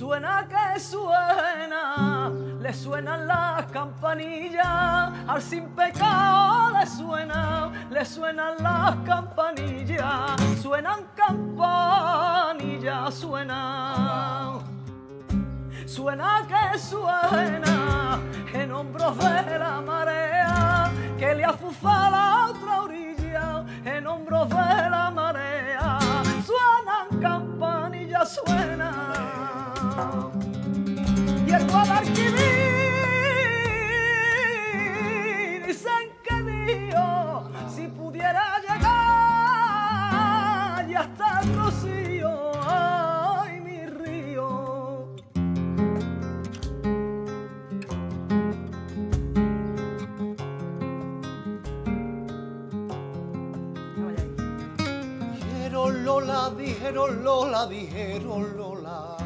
Suena que suena, le suenan las campanillas, al sin pecado le suenan las campanillas, suenan campanillas, suenan. Suena que suena en hombros de la marea, que le afufa a la otra orilla, en hombros de la marea, suenan campanillas, suenan. Y el Guadalquivir dicen que Dios, si pudiera llegar y hasta el Rocío, ay mi río. Dijeron Lola, dijeron Lola, dijeron Lola.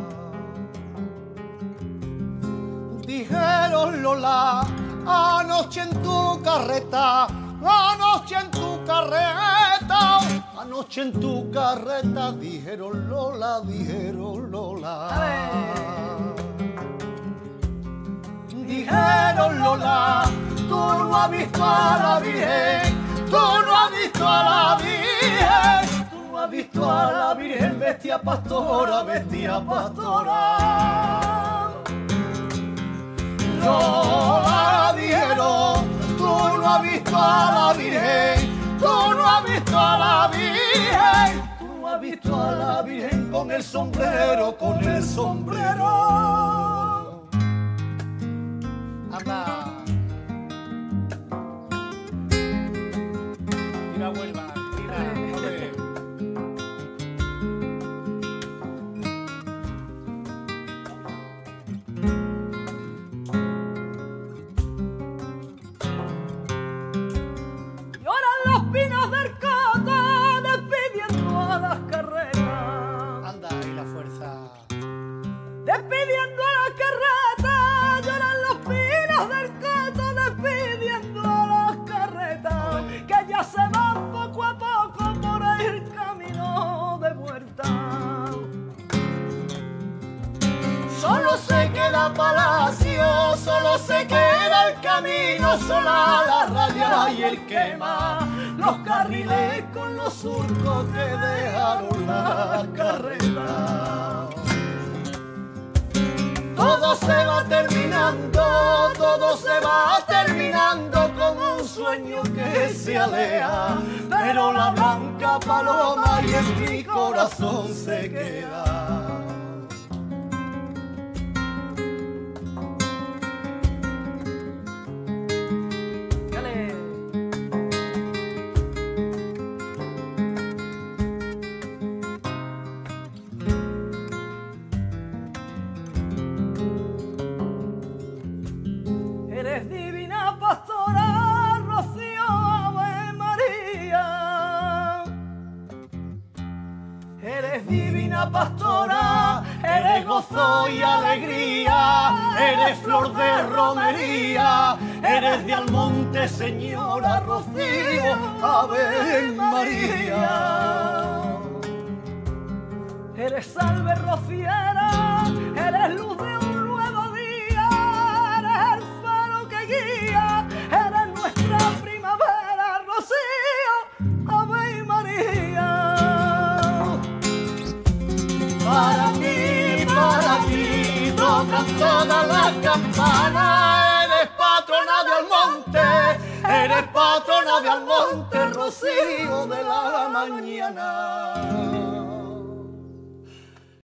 Dijeron Lola, anoche en tu carreta, anoche en tu carreta, anoche en tu carreta, dijeron Lola, dijeron Lola. Dijeron Lola, tú no has visto a la Virgen, tú no has visto a la Virgen, tú no has visto a la Virgen, bestia pastora, bestia pastora. Lola, dijeron, tú no has visto a la Virgen, tú no has visto a la Virgen, tú no has visto a la Virgen con el sombrero, con el sombrero. Anda. Tira, vuelva, tira, joder. Los pinos del coto despidiendo a las carreras. Anda, y la fuerza. Despidiendo a las carretas, lloran los pinos del coto despidiendo a las carretas, que ya se van poco a poco por el camino de vuelta. Solo se queda Palacio, solo se queda el camino, sola la raya y el quema, los carriles con los surcos que dejaron las carretas. Todo se va terminando, todo se va terminando como un sueño que se aleja, pero la blanca paloma y en mi corazón se queda. Eres divina pastora, Rocío, Ave María. Eres divina pastora, eres gozo y alegría, eres flor de romería, eres de Almonte, señora Rocío, Ave María. Eres salve rociera, eres luz de un nuevo día, eres el faro que guía, eres nuestra primavera, Rocío, Ave María. Para ti, tocan todas las campanas, eres patrona de Almonte, eres patrona de Almonte, Rocío de la mañana.